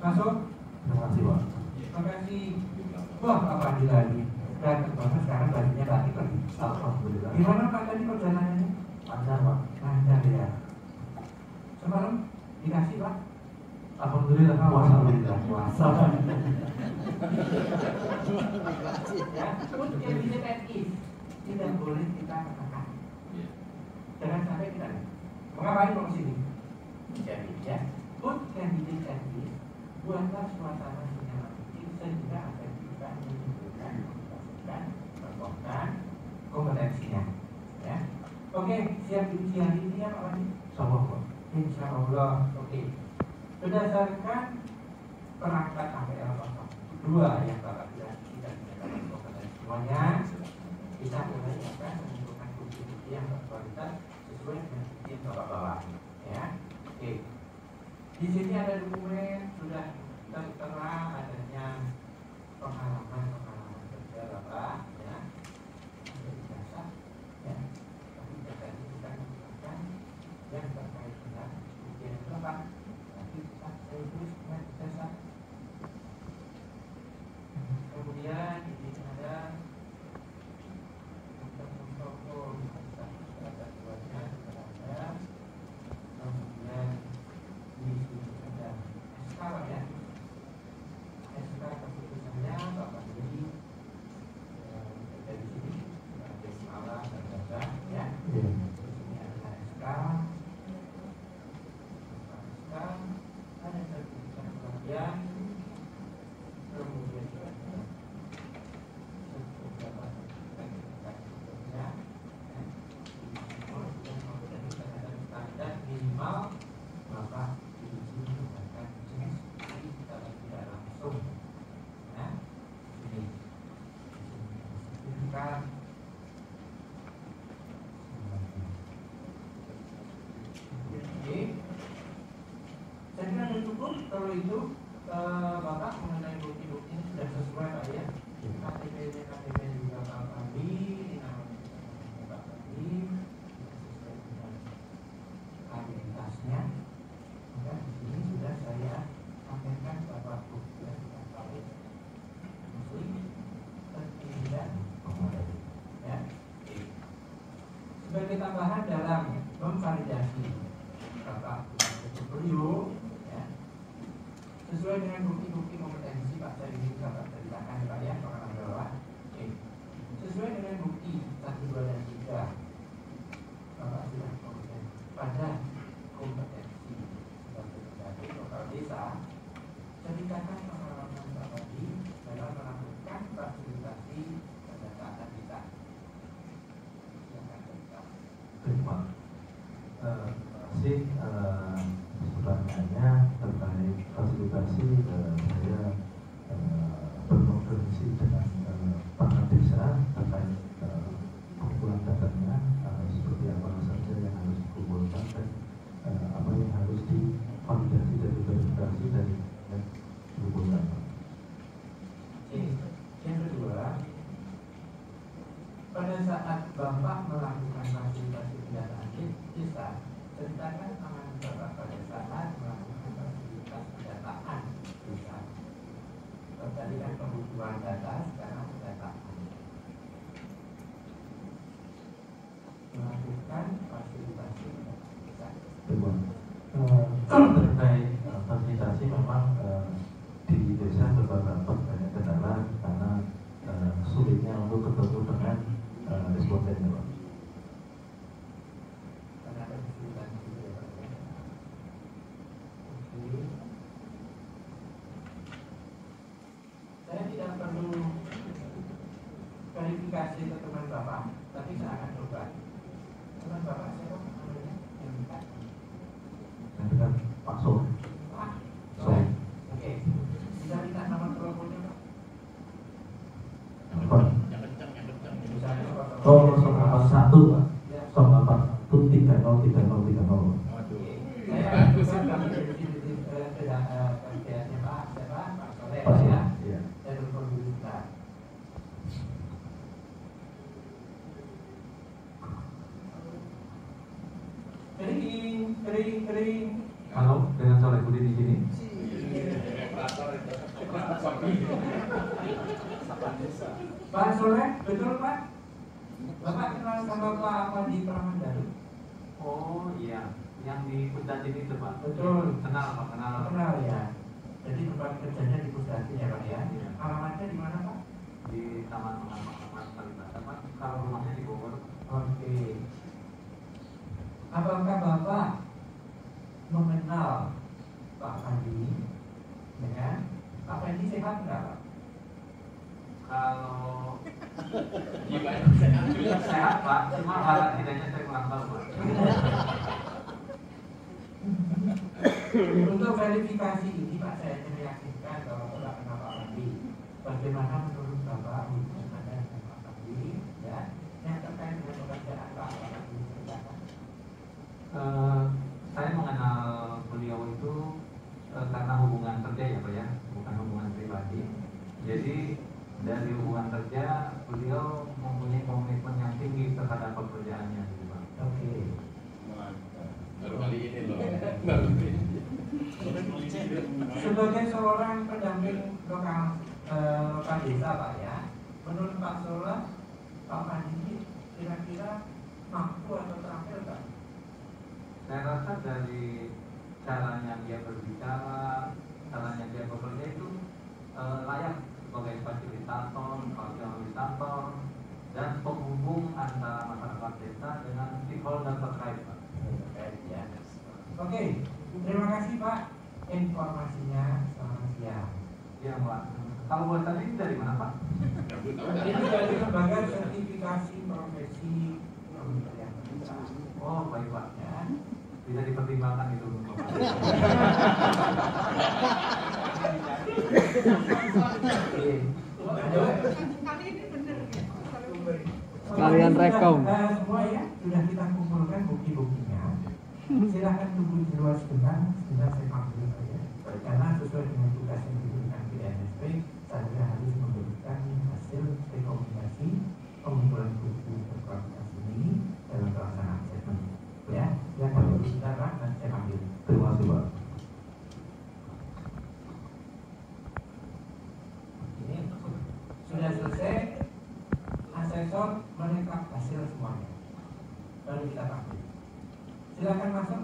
Masuk? Terima kasih Pak. Terima kasih. Wah, Pak Fadil lagi. Dan banget sekarang bajunya batik lagi. Alhamdulillah. Gimana Pak tadi perjalanannya? Lancar Pak. Lancar ya. Semalam dikasih Pak? Alhamdulillah. Alhamdulillah. Puasa. Ya, untuk yang bisa TNI tidak boleh kita katakan. Jangan sampai kita mengapain mau sini. Jadi ya, put candidate TNI buatlah suasana yang nyaman sehingga akan kita menunjukkan, kompetensinya. Ya, oke, siap ujian ini ya Pak Wadi? Sama Pak. Insya Allah. Oke. Berdasarkan perangkat APL 02 yang Bapak sudah tidak menyatakan kompetensi semuanya, kita mulai akan menentukan bukti-bukti yang berkualitas sesuai dengan bukti yang Bapak bawa. Ya, oke. Di sini ada dokumen sudah tertera adanya pengalaman kerja Bapak, ya. Ada ijazah, ya. Tapi ijazah ini bukan merupakan yang terkait dengan ujian Bapak, tapi kita tulis dengan ijazah. Kemudian di sini ada protokol ada buatnya ada. Kemudian di sini ada SK ya, SK keputusannya Bapak jadi dari sini ada malah dan baca ya. Di sini ada SK, ada sertifikat pelatihan, kemudian juga ada standar minimal Bapak diuji menggunakan jenis jadi kalau tidak langsung ya ini sertifikat oke. Saya kira sudah cukup. Kalau itu Bapak mengenai bukti-bukti ini sudah sesuai Pak ya. KTP-nya KTP juga Pak Fadli, namanya Pak Fadli, sesuai dengan habilitasnya. Maka di sini sudah saya sampaikan Bapak bukti yang kita tahu Muslim terpilihan ya. Sebagai tambahan dalam memvalidasi Bapak portfolio ya, sesuai dengan bukti-bukti kompetensi Pak saya ini Bapak ceritakan Pak ya, pengalaman bawah. Oke. Sesuai dengan bukti 1, 2, dan 3 Bapak sudah kompeten pada kompetensi sebagai pejabat lokal desa. Ceritakan pengalaman Bapak di dalam melakukan fasilitasi pendataan desa. Silakan cerita. Terima kasih. Pertanyaannya terkait fasilitasi, saya berkoordinasi dengan perangkat desa terkait kumpulan datanya, seperti apa saja yang harus dikumpulkan dan apa yang harus divalidasi dan diverifikasi dari yang dikumpulkan. Yang kedua, pada saat Bapak melakukan fasilitasi pendataan desa, ceritakan pengalaman Bapak pada saat melakukan fasilitas pendataan desa. Tadi kan kebutuhan data, sekarang pendataan. Melakukan fasilitasi pendataan desa. Terkait fasilitasi memang di desa beberapa banyak kendala karena sulitnya untuk ketemu dengan respondennya Pak. Saya tidak perlu verifikasi ke teman Bapak, tapi saya akan coba. Teman Bapak siapa namanya? Yang dekat. Yang dekat Pak Sol. Pak. Sol. Oke. Bisa minta nomor teleponnya Pak? Pak. Misalnya Oh, 081 Pak. 081 303030. Saya bukan kami dari kerjanya Pak Soleh ya. Saya telepon dulu sebentar. Kering. Halo, dengan Soleh Budi di sini. Pak Soleh, betul Pak? Bapak kenal sama Pak Apandi Pramandaru? Oh iya, yang di Pusdatin itu Pak. Betul. Kenal Pak, kenal. Kenal ya. Jadi tempat kerjanya di Pusdatin ya Pak ya. Iya. Alamatnya di mana Pak? Di Taman Pengamat Kalibata Pak. Kalau rumahnya di Bogor. Oke. Apakah Bapak mengenal Pak Apandi? Ya. Pak Apandi sehat nggak Pak? Kalau sehat Pak, cuma hal tidaknya saya kurang tahu Pak. Untuk verifikasi ini Pak, saya meyakinkan bahwa Bapak kenal Pak Apandi. Bagaimana menurut Bapak hubungan Anda dengan Pak Apandi? Ya, yang terkait dengan pekerjaan Pak Apandi. Saya mengenal beliau itu karena hubungan kerja ya Pak ya, bukan hubungan pribadi. Jadi dari hubungan kerja beliau mempunyai komitmen yang tinggi terhadap pekerjaannya gitu Pak. Oke. Baru kali ini loh. Baru kali ini. Sebagai seorang pendamping lokal desa Pak ya, menurut Pak Soleh, Pak Apandi kira-kira mampu atau terakhir Pak? Saya rasa dari caranya dia berbicara, caranya dia bekerja itu layak sebagai fasilitator, dan penghubung antara masyarakat desa dengan stakeholder terkait Pak. Ya. Oke, terima kasih Pak informasinya. Selamat siang. Ya Pak. Kalau buat tadi ini dari mana Pak? Ini dari lembaga sertifikasi profesi Kementerian Pendidikan. Oh baik Pak. Ya. Bisa dipertimbangkan itu. Sekalian rekom. Semua ya, sudah kita kumpulkan bukti-buktinya. Silahkan tunggu di luar sebentar saya panggil saja. Karena sesuai dengan tugas yang diberikan BNSP, saya harus memberikan hasil rekomendasi pengumpulan bukti berkualitas ini dalam pelaksanaan assessment. Ya, yang kalau bicara nanti saya panggil. Terima kasih Pak. Ini sudah selesai, asesor menangkap hasil semuanya. Lalu kita panggil. Silakan masuk.